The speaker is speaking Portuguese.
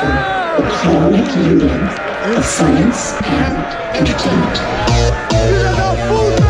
for the Academic Union of Science and Entertainment. Filha da puta!